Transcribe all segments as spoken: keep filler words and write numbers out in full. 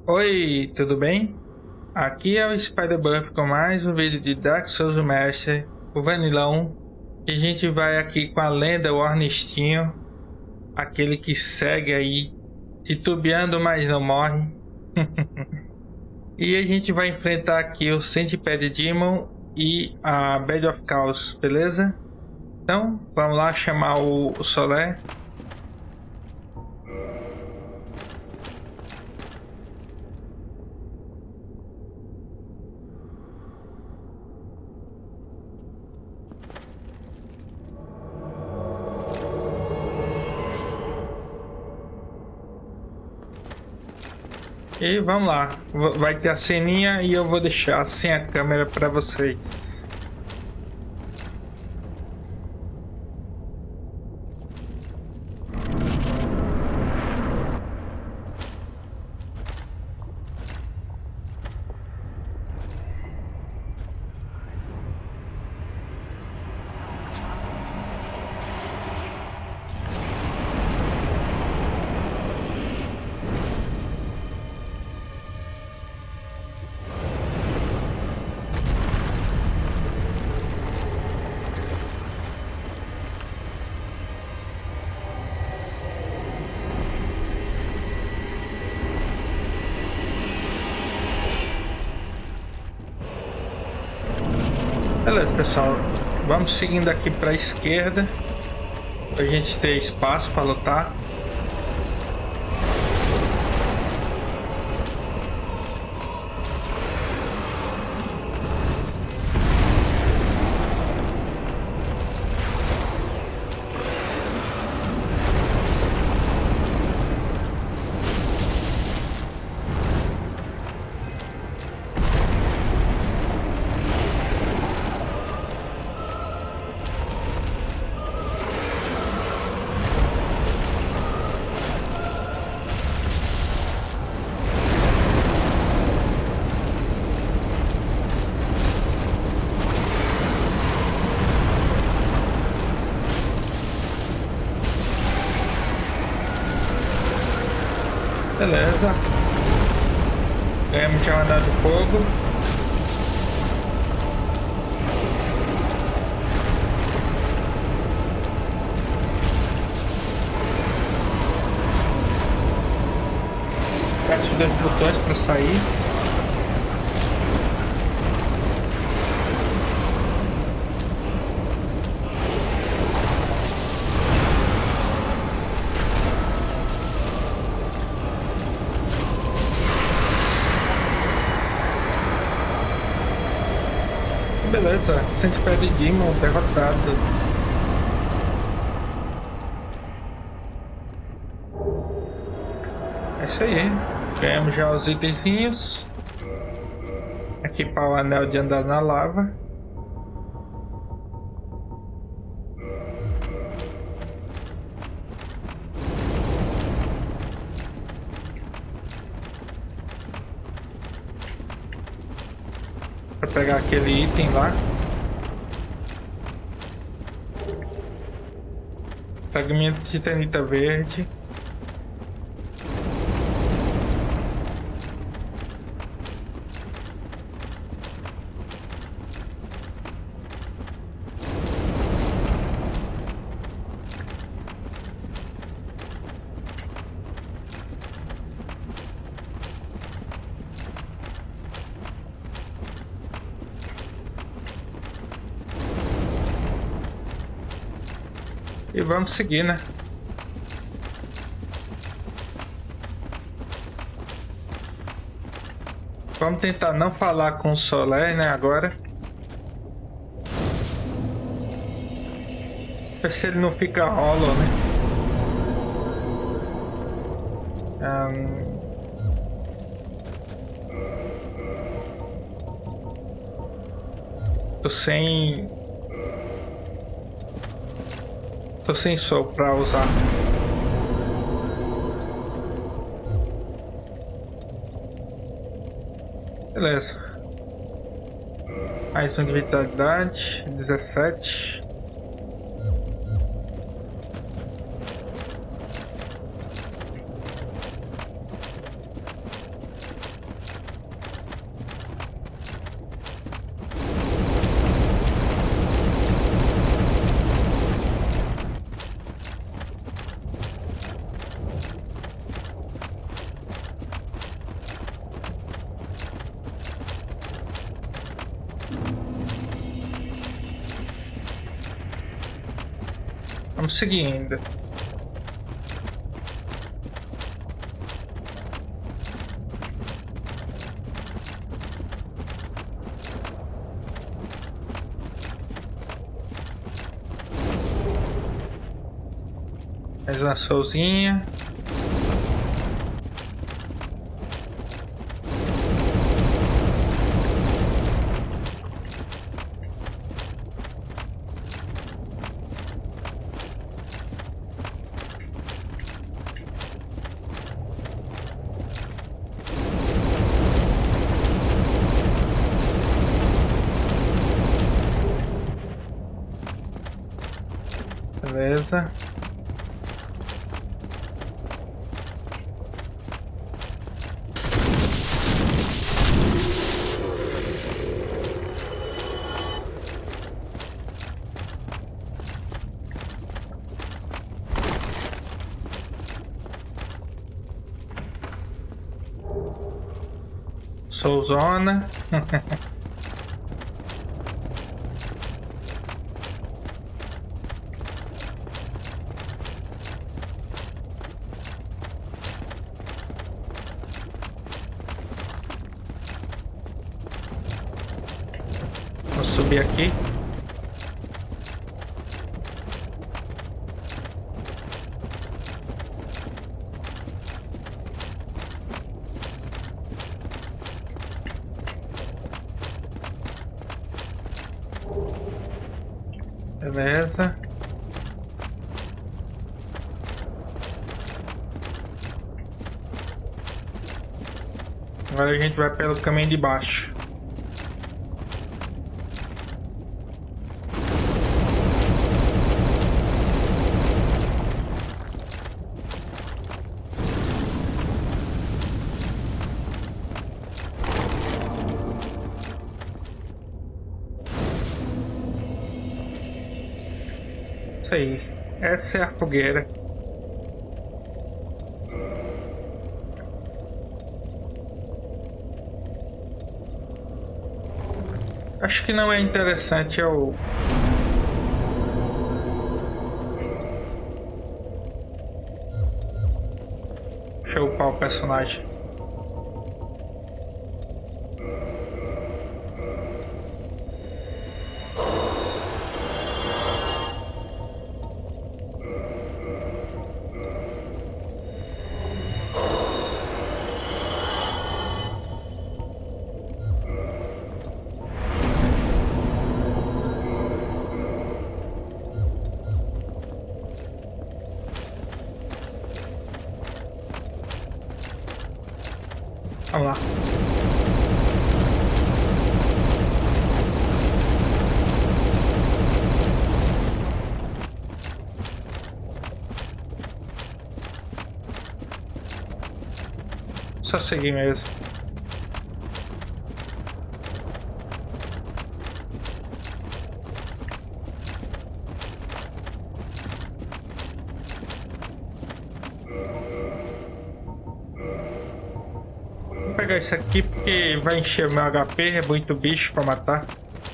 Oi, tudo bem? Aqui é o Spider-Buff com mais um vídeo de Dark Souls Master, o Vanilão. E a gente vai aqui com a lenda, o Ornistinho, aquele que segue aí, titubeando, mas não morre. E a gente vai enfrentar aqui o Centipede Demon e a Bed of Chaos, beleza? Então, vamos lá chamar o, o Solé. E vamos lá, vai ter a ceninha e eu vou deixar sem a câmera para vocês. Beleza, pessoal, vamos seguindo aqui para a esquerda para a gente ter espaço para lutar. Beleza. Ganhamos já andar de fogo. Aperte os dois botões para sair. Beleza, Centipede Demon derrotado. É isso aí. Ganhamos já os itenzinhos. Equipar o anel de andar na lava. Para pegar aquele item lá. Fragmento de titanita verde. E vamos seguir, né? Vamos tentar não falar com o Solé, né, agora. Ver se ele não fica hollow, né? Um... Tô sem... Tô sem sol pra usar. Beleza. Mais um de vitalidade. dezessete. Vamos seguindo. Mais uma solzinha. Beleza. Soulzona. Vou subir aqui. Beleza. Agora a gente vai pelo caminho de baixo. Isso aí. Essa é a fogueira. Acho que não é interessante eu... Deixa eu upar o personagem. Vamos lá. Só seguir mesmo. Vou pegar isso aqui porque vai encher o meu H P, é muito bicho pra matar.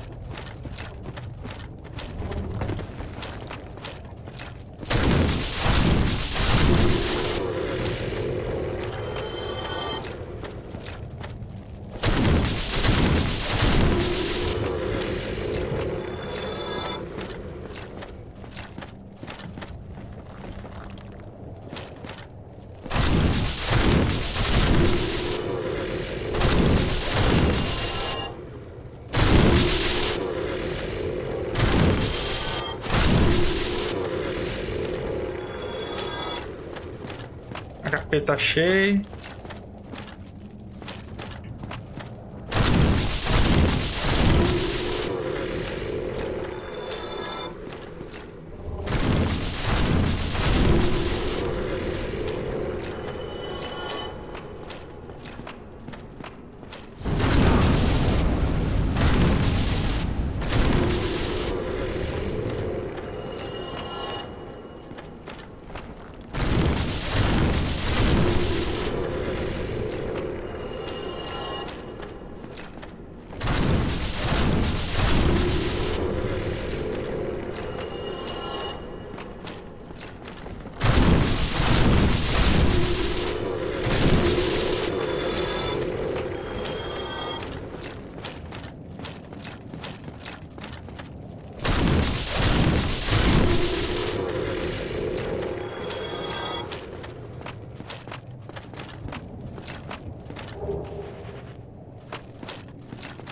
H P tá cheio.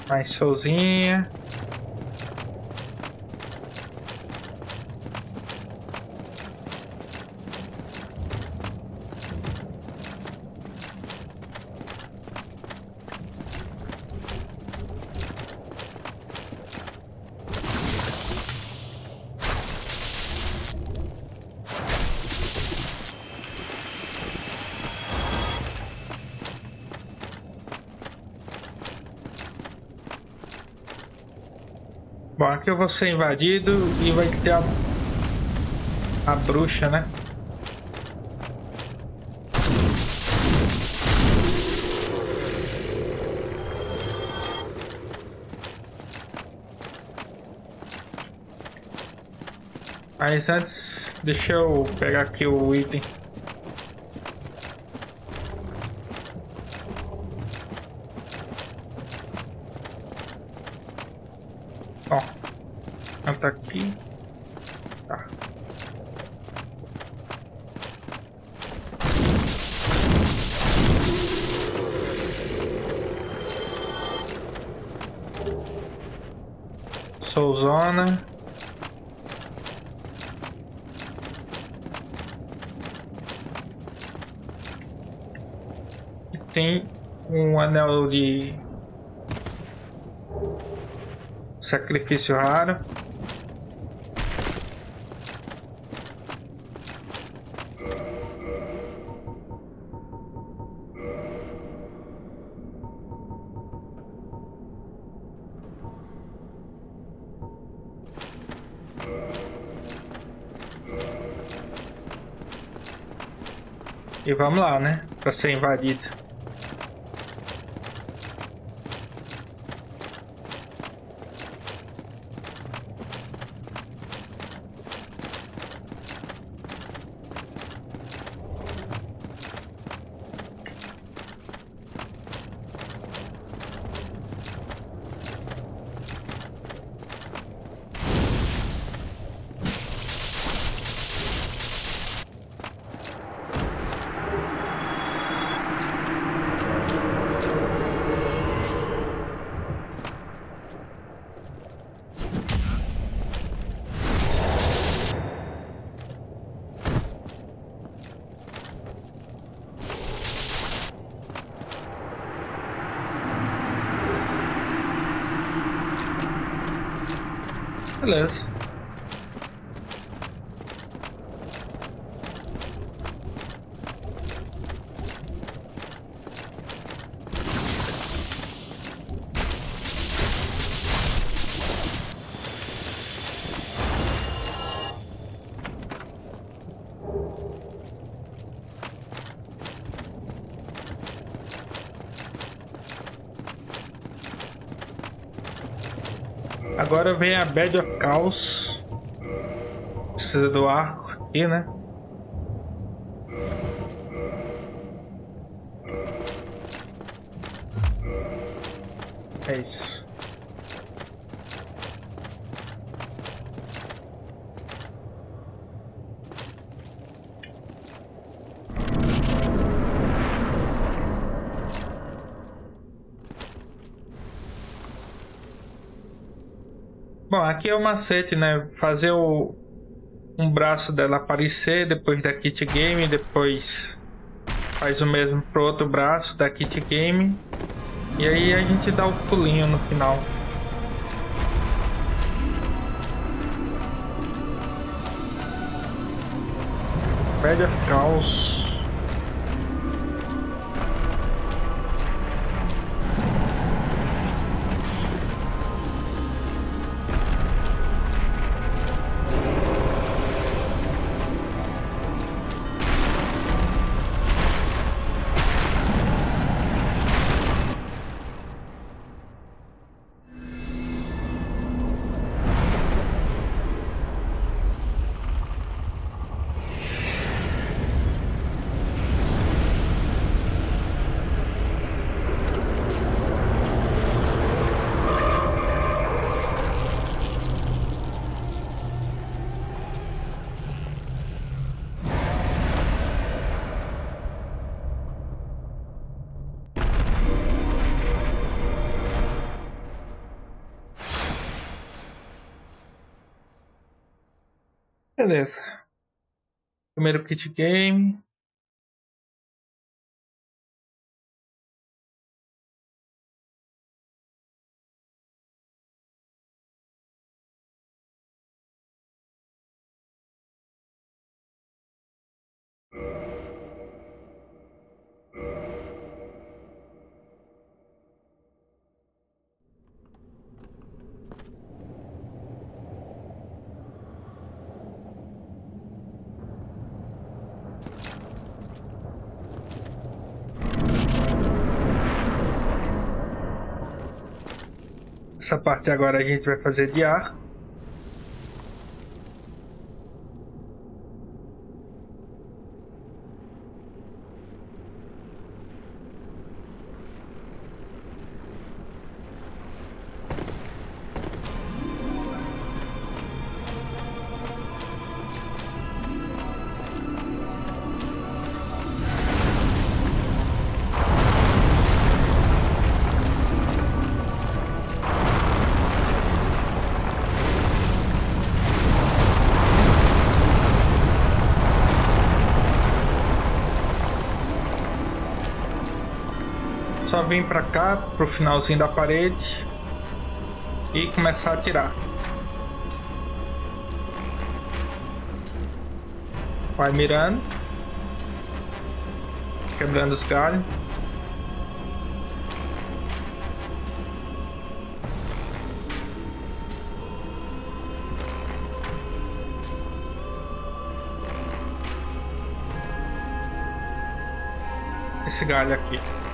Mais solzinha. Bom, aqui eu vou ser invadido e vai ter a, a bruxa, né? Mas antes, deixa eu pegar aqui o item. Ó, tá aqui. Tá. Soulzona. E tem um anel de sacrifício raro. E vamos lá, né? Pra ser invadido. Beleza. Agora vem a Bed of Chaos. Precisa do arco aqui, né? É isso. Bom, aqui é o macete, né? Fazer o, um braço dela aparecer depois da Kit Game, depois faz o mesmo pro outro braço da Kit Game. E aí a gente dá o pulinho no final. Bed of Chaos. Beleza. Primeiro kit game. Essa parte agora a gente vai fazer de ar. Só vir pra cá, pro finalzinho da parede e começar a atirar. Vai mirando, quebrando os galhos. Esse galho aqui.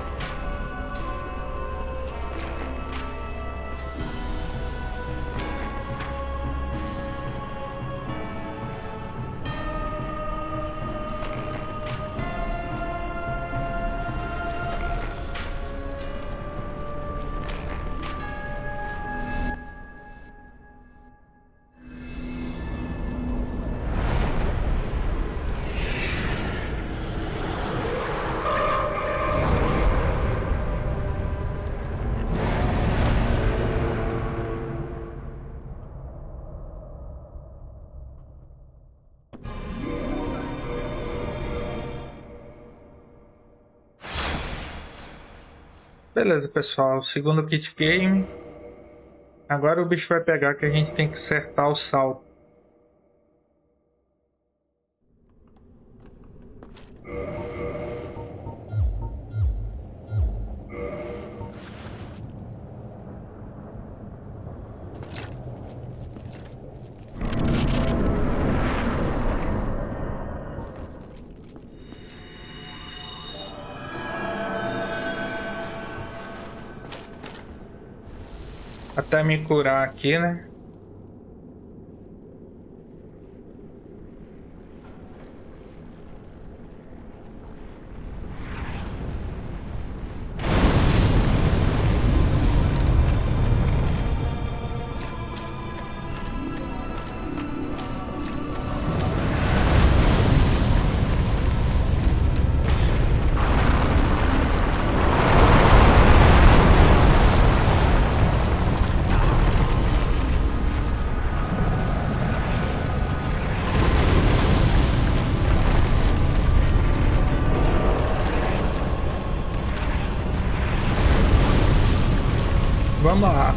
Beleza, pessoal, segundo kit game. Agora o bicho vai pegar que a gente tem que acertar o salto. Até me curar aqui, né? Vamos lá.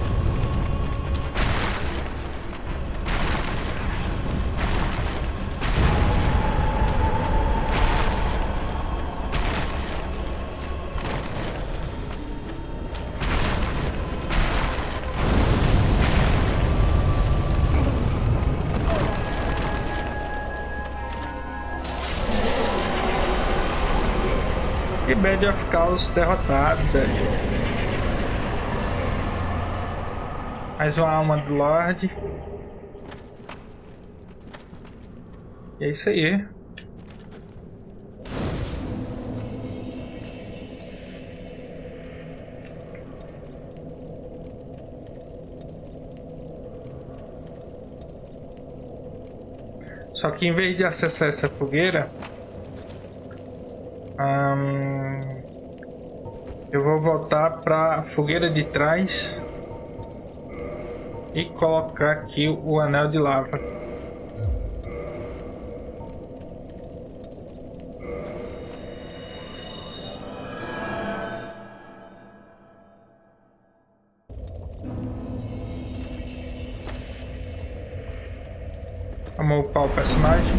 E Bad of Chaos derrotada. Mais uma alma do Lorde. E é isso aí. Só que em vez de acessar essa fogueira, hum, eu vou voltar para a fogueira de trás e colocar aqui o anel de lava. Vamos upar o personagem.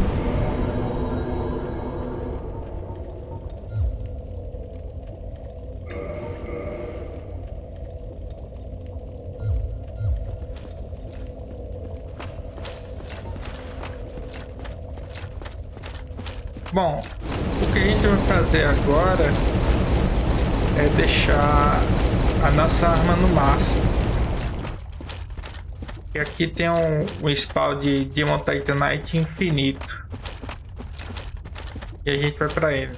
Bom, o que a gente vai fazer agora é deixar a nossa arma no máximo. E aqui tem um, um spawn de Demon Titanite infinito. E a gente vai para ele.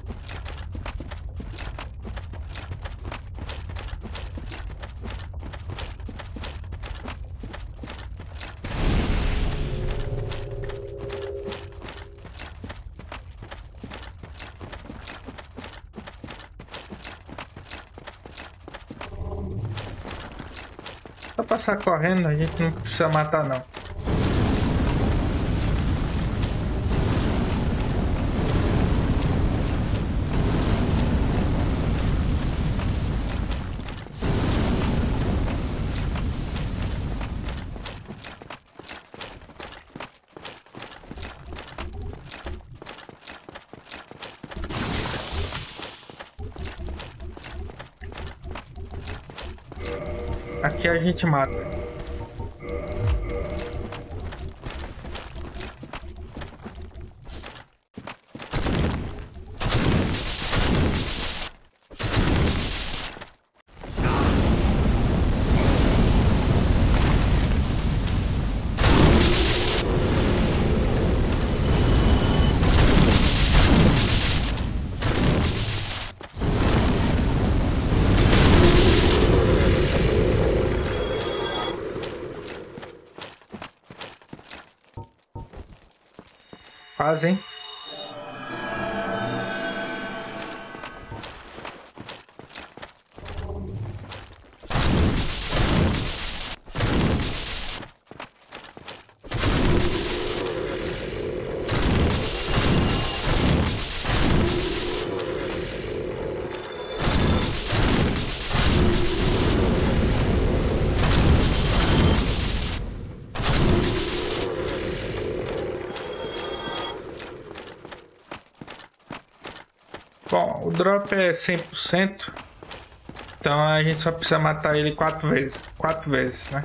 Só passar correndo, a gente não precisa matar não. Aqui a gente mata. Fazem. Bom, o drop é cem por cento, então a gente só precisa matar ele quatro vezes, quatro vezes, né?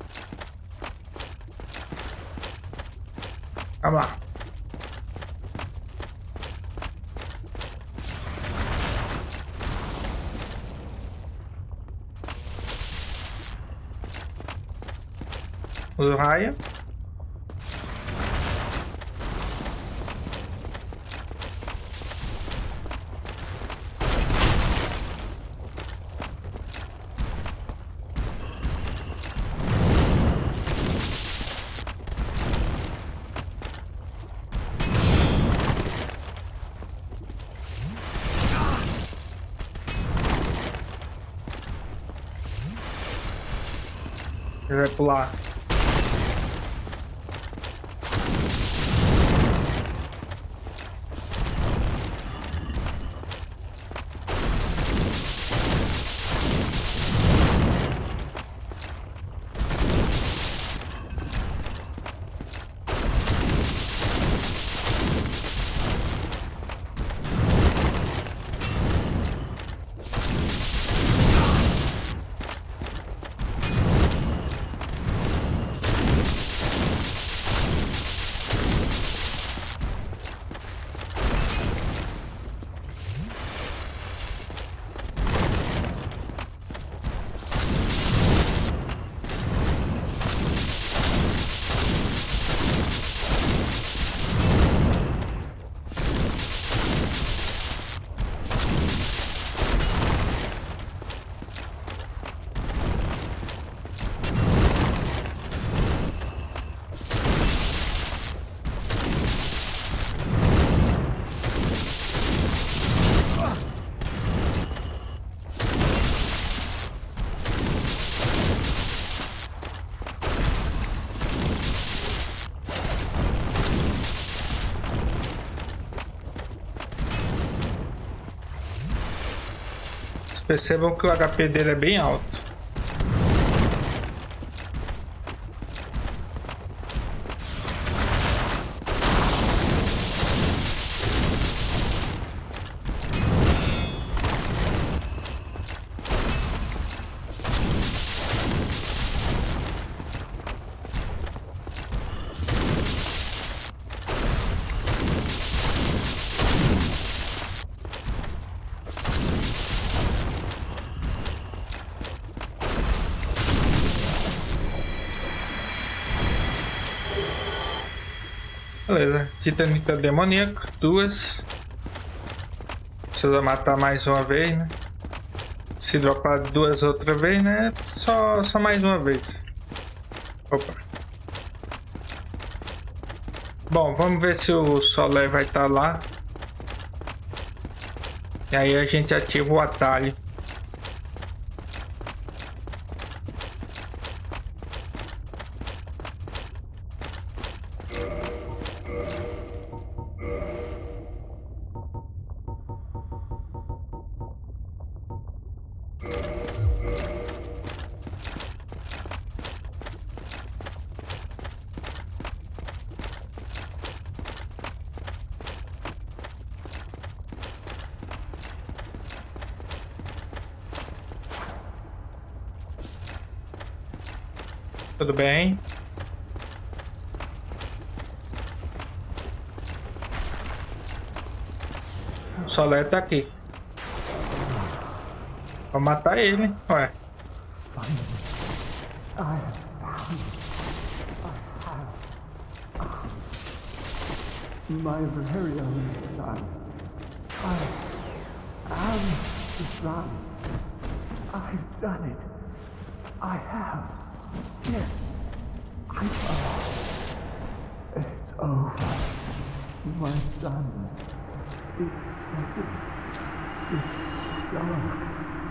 Vamos lá. O raio. Ele vai pular. Percebam que o H P dele é bem alto. Beleza, titanita demoníaca, duas. Precisa matar mais uma vez, né? Se dropar duas outra vez, né? Só, só mais uma vez. Opa. Bom, vamos ver se o Solé vai estar lá. E aí a gente ativa o atalho. Tudo bem? O Solé tá aqui. Vou matar ele, ué. My very own son. I am the son. I've done it. I have. Yes. I have. It's over. My son. It's, it's done.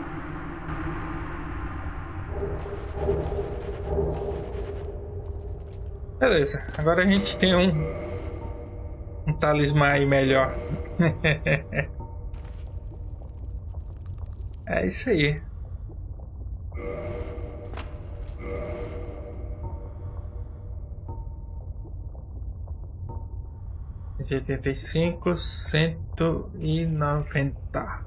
Beleza, agora a gente tem um um talismã aí melhor. É isso aí. De oitenta e cinco, cento e noventa.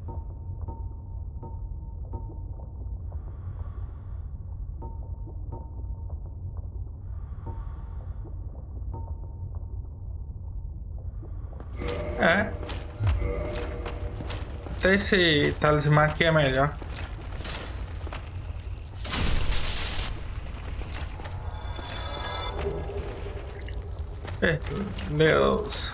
É. Até esse talismã aqui é melhor. Deus.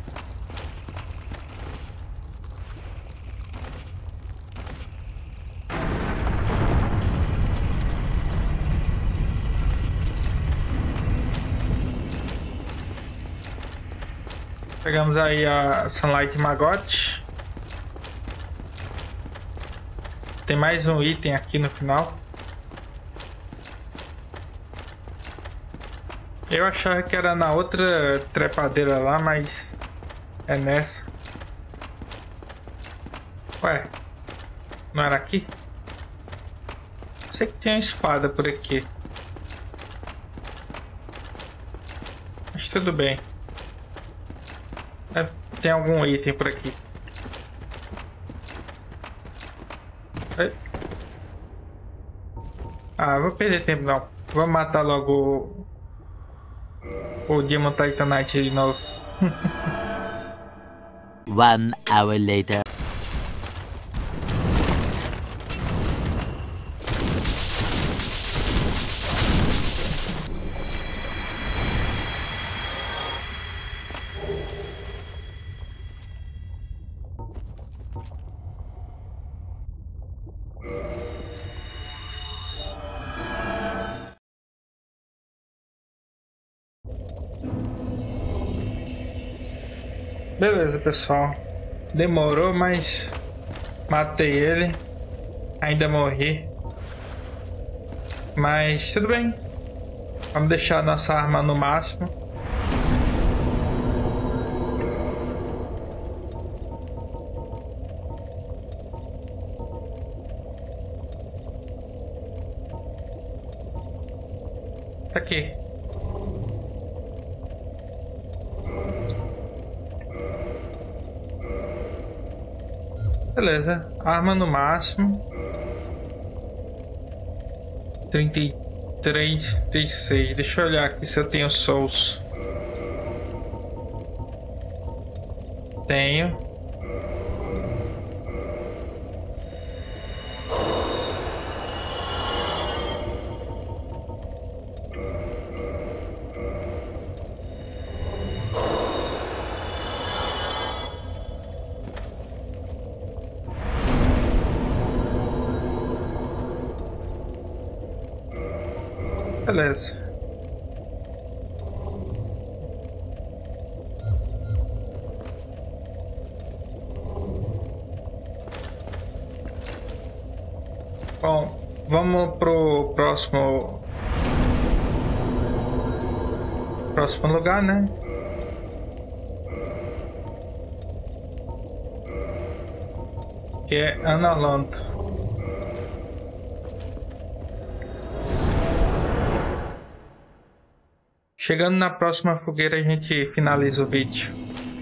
Pegamos aí a Sunlight Maggot. Tem mais um item aqui no final. Eu achava que era na outra trepadeira lá, mas é nessa. Ué, não era aqui? Sei que tinha uma espada por aqui. Mas tudo bem. É, tem algum item por aqui. É. Ah, vou perder tempo não. Vou matar logo o, o Demon Titanite de novo. One hour later. Beleza, pessoal. Demorou, mas matei ele. Ainda morri. Mas tudo bem. Vamos deixar nossa arma no máximo. Tá aqui. Beleza, arma no máximo. trinta e três, trinta e seis. Deixa eu olhar aqui se eu tenho souls. Tenho. Beleza. Bom, vamos pro próximo próximo lugar, né? Que é Analand. Chegando na próxima fogueira, a gente finaliza o vídeo.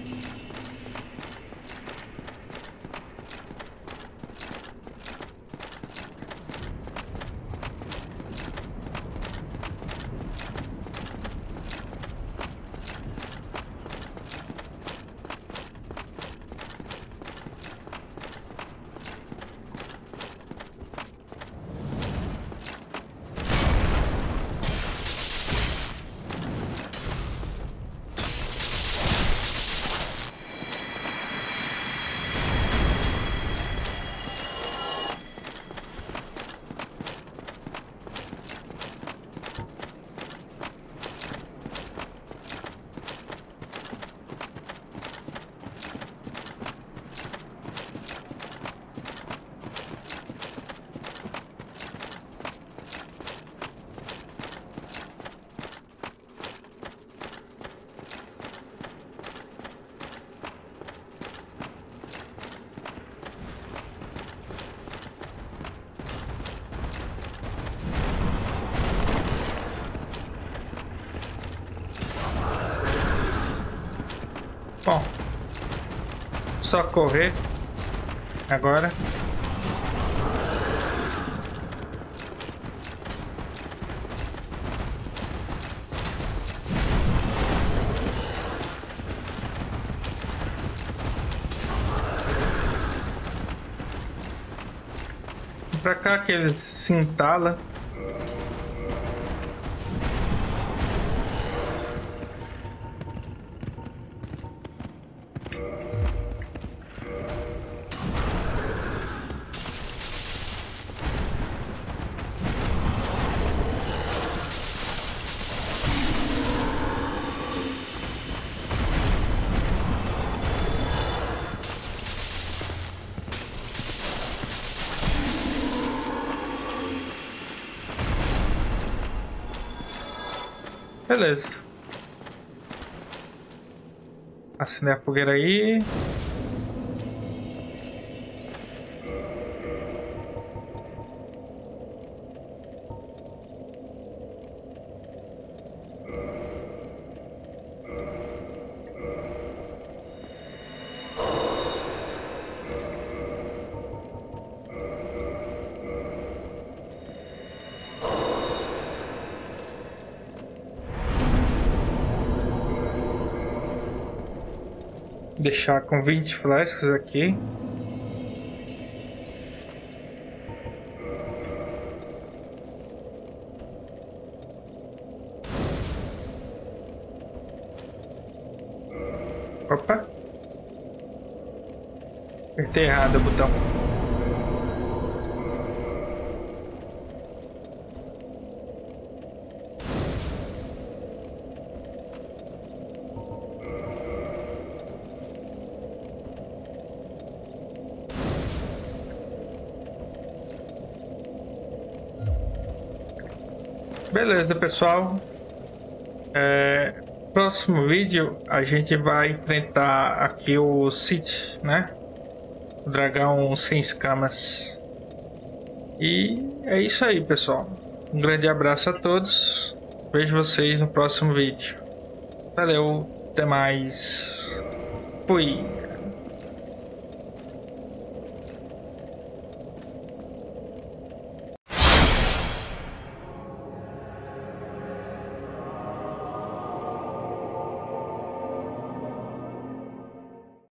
Bom, só correr agora. Pra cá que ele se entala. Beleza. Acender a fogueira aí. Deixar com vinte flasks aqui. Opa! Apertei errado o botão. Beleza, pessoal. É, próximo vídeo a gente vai enfrentar aqui o Sith, né? O dragão sem escamas. E é isso aí, pessoal. Um grande abraço a todos. Vejo vocês no próximo vídeo. Valeu, até mais. Fui.